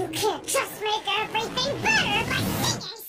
You can't just make everything better by singing